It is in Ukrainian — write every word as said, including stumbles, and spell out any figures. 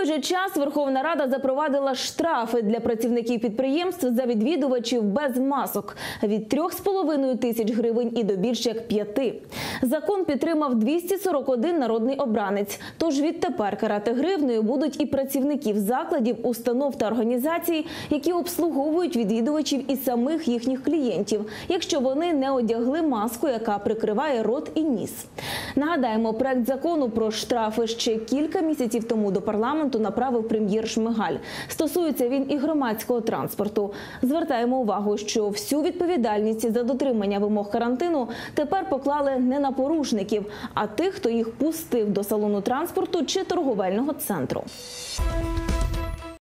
той же час Верховна Рада запровадила штрафи для працівників підприємств за відвідувачів без масок – від трьох з половиною тисяч гривень і до більш як п'яти. Закон підтримав двісті сорок один народний обранець. Тож відтепер карати гривнею будуть і працівників закладів, установ та організацій, які обслуговують відвідувачів і самих їхніх клієнтів, якщо вони не одягли маску, яка прикриває рот і ніс. Нагадаємо, проект закону про штрафи ще кілька місяців тому до парламенту направив прем'єр Шмигаль. Стосується він і громадського транспорту. Звертаємо увагу, що всю відповідальність за дотримання вимог карантину тепер поклали не на порушників, а тих, хто їх пустив до салону транспорту чи торговельного центру.